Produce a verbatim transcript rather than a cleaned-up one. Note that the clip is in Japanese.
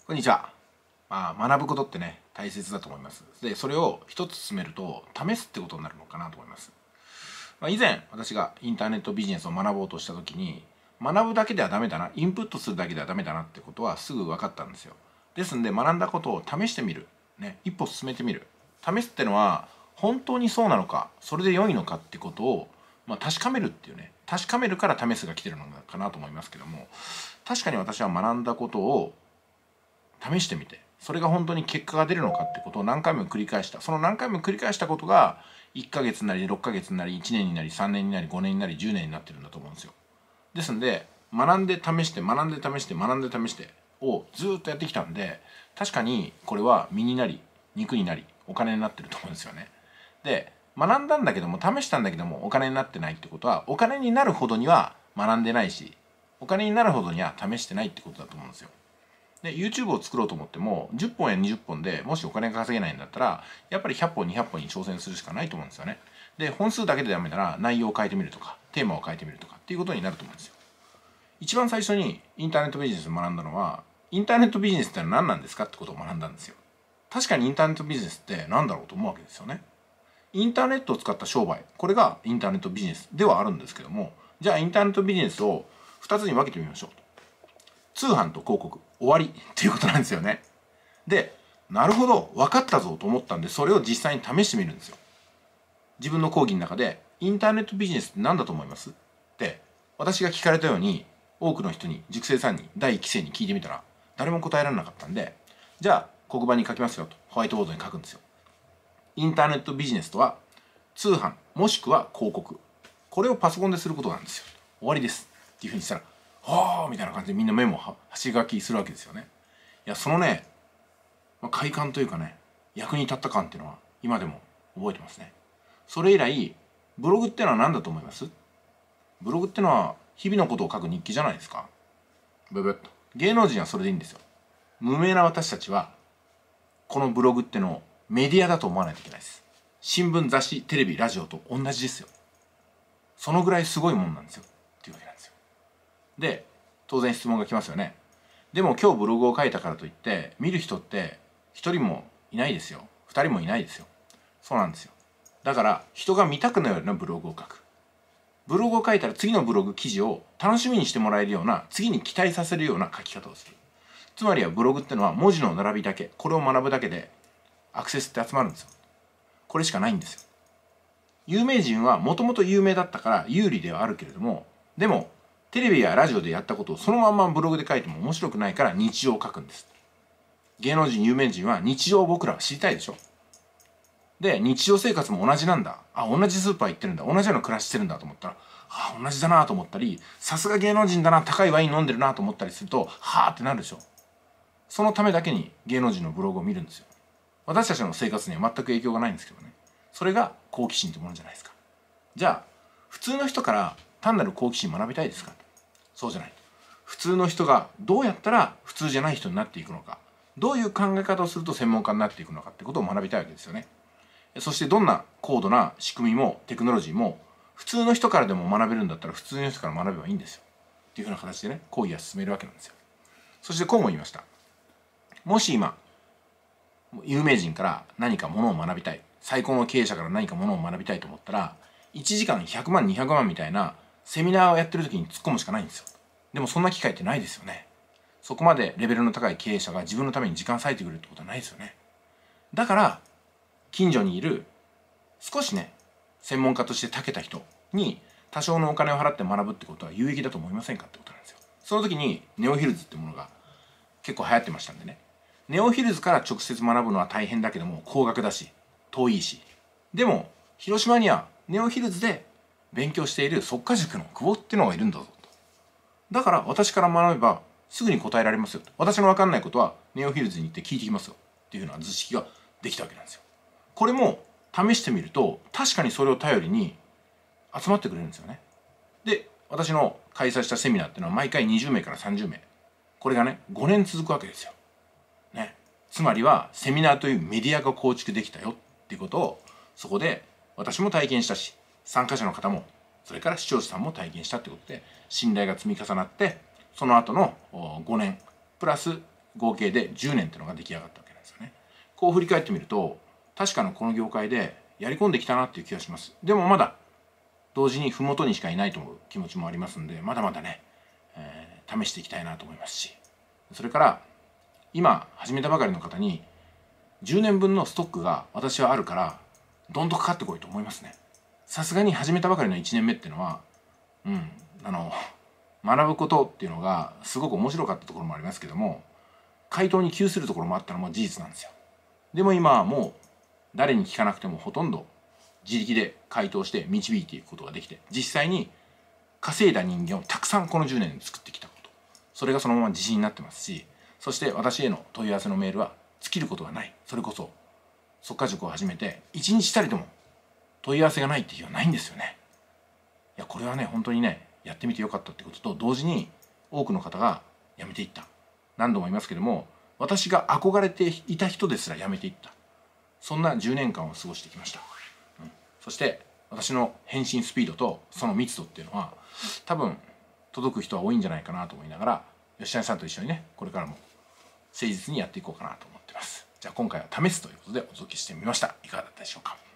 こんにちは。まあ、学ぶことってね、大切だと思います。で、それを一つ進めると、試すってことになるのかなと思います。まあ、以前、私がインターネットビジネスを学ぼうとしたときに、学ぶだけではダメだな、インプットするだけではダメだなってことはすぐ分かったんですよ。ですんで、学んだことを試してみる。ね、一歩進めてみる。試すってのは、本当にそうなのか、それで良いのかってことを、まあ、確かめるっていうね、確かめるから試すが来てるのかなと思いますけども、確かに私は学んだことを試してみて、それが本当に結果が出るのかってことを何回も繰り返した。その何回も繰り返したことがいっかげつなりろっかげつなりいちねんになりさんねんになりごねんになりじゅうねんになってるんだと思うんですよ。ですんで、学んで試して学んで試して学んで試してをずっとやってきたんで、確かにこれは身になり肉になりお金になってると思うんですよね。で、学んだんだけども試したんだけどもお金になってないってことは、お金になるほどには学んでないし、お金になるほどには試してないってことだと思うんですよ。で YouTube を作ろうと思ってもじゅっぽんやにじゅっぽんでもしお金が稼げないんだったら、やっぱりひゃっぽんにひゃっぽんに挑戦するしかないと思うんですよね。で本数だけでダメなら内容を変えてみるとかテーマを変えてみるとかっていうことになると思うんですよ。一番最初にインターネットビジネスを学んだのは、インターネットビジネスってのは何なんですかってことを学んだんですよ。確かにインターネットビジネスって何だろうと思うわけですよね。インターネットを使った商売、これがインターネットビジネスではあるんですけども、じゃあインターネットビジネスをふたつに分けてみましょう。通販と広告、終わりっていうことなんですよね。で、なるほど、分かったぞと思ったんで、それを実際に試してみるんですよ。自分の講義の中で、インターネットビジネスって何だと思いますって、私が聞かれたように、多くの人に、塾生さんに、第一期生に聞いてみたら、誰も答えられなかったんで、じゃあ、黒板に書きますよと、ホワイトボードに書くんですよ。インターネットビジネスとは、通販、もしくは広告。これをパソコンですることなんですよ。終わりです。っていうふうにしたら、はあみたいな感じでみんなメモを端書きするわけですよね。いや、そのね、まあ、快感というかね、役に立った感っていうのは今でも覚えてますね。それ以来、ブログってのは何だと思います？ブログってのは日々のことを書く日記じゃないですか。ブブッと。芸能人はそれでいいんですよ。無名な私たちは、このブログってのをメディアだと思わないといけないです。新聞、雑誌、テレビ、ラジオと同じですよ。そのぐらいすごいもんなんですよ。っていうわけなんですよ。で、当然質問が来ますよね。でも今日ブログを書いたからといって見る人ってひとりもいないですよ。ふたりもいないですよ。そうなんですよ。だから人が見たくなるようなブログを書く。ブログを書いたら次のブログ記事を楽しみにしてもらえるような、次に期待させるような書き方をする。つまりはブログってのは文字の並びだけ、これを学ぶだけでアクセスって集まるんですよ。これしかないんですよ。有名人はもともと有名だったから有利ではあるけれども、でもテレビやラジオでやったことをそのまんまブログで書いても面白くないから日常を書くんです。芸能人、有名人は日常を僕らは知りたいでしょ。で、日常生活も同じなんだ。あ、同じスーパー行ってるんだ。同じような暮らししてるんだと思ったら、あ、同じだなと思ったり、さすが芸能人だな、高いワイン飲んでるなと思ったりすると、はーってなるでしょ。そのためだけに芸能人のブログを見るんですよ。私たちの生活には全く影響がないんですけどね。それが好奇心ってものじゃないですか。じゃあ、普通の人から単なる好奇心学びたいですか？そうじゃない。普通の人がどうやったら普通じゃない人になっていくのか、どういう考え方をすると専門家になっていくのかってことを学びたいわけですよね。そしてどんな高度な仕組みもテクノロジーも普通の人からでも学べるんだったら普通の人から学べばいいんですよ。っていうふうな形でね、講義は進めるわけなんですよ。そしてこうも言いました。もし今、有名人から何かものを学びたい、最高の経営者から何かものを学びたいと思ったら、いちじかんひゃくまんにひゃくまんみたいなセミナーをやってる時に突っ込むしかないんですよ。でもそんな機会ってないですよね。そこまでレベルの高い経営者が自分のために時間割いてくれるってことはないですよね。だから近所にいる少しね、専門家として長けた人に多少のお金を払って学ぶってことは有益だと思いませんかってことなんですよ。その時にネオヒルズってものが結構流行ってましたんでね。ネオヒルズから直接学ぶのは大変だけども高額だし遠いし、でも広島にはネオヒルズで勉強している即家塾の久保っていうのがいるんだぞと。だから私から学べばすぐに答えられますよと。私の分かんないことはネオヒルズに行って聞いてきますよっていうふうな図式ができたわけなんですよ。これも試してみると確かにそれを頼りに集まってくれるんですよね。で、私の開催したセミナーっていうのは毎回にじゅうめいからさんじゅうめい。これがね、ごねん続くわけですよ。ね。つまりはセミナーというメディアが構築できたよっていうことをそこで私も体験したし、参加者の方もそれから視聴者さんも体験したってことで信頼が積み重なって、その後のごねんプラス合計でじゅうねんっていうのが出来上がったわけなんですよね。こう振り返ってみると確かにこの業界でやり込んできたなっていう気がします。でもまだ同時に麓にしかいないと思う気持ちもありますんで、まだまだね、えー、試していきたいなと思いますし、それから今始めたばかりの方にじゅうねんぶんのストックが私はあるからどんどんかかってこいと思いますね。さすがに始めたばかりのいちねんめっていうのは、うんあの学ぶことっていうのがすごく面白かったところもありますけども、回答に窮するところもあったのも事実なんですよ。でも今はもう誰に聞かなくてもほとんど自力で回答して導いていくことができて、実際に稼いだ人間をたくさんこのじゅうねんで作ってきたこと、それがそのまま自信になってますし、そして私への問い合わせのメールは尽きることがない。それこそ速稼塾を始めていちにちたりとも問い合わせがないっていう日はないんですよね。いやこれはね本当にねやってみてよかったってことと同時に多くの方が辞めていった。何度も言いますけども、私が憧れていた人ですら辞めていった、そんなじゅうねんかんを過ごしてきました。うん、そして私の返信スピードとその密度っていうのは多分届く人は多いんじゃないかなと思いながら、吉谷さんと一緒にねこれからも誠実にやっていこうかなと思ってます。じゃあ今回は試すということでお届けしてみました。いかがだったでしょうか。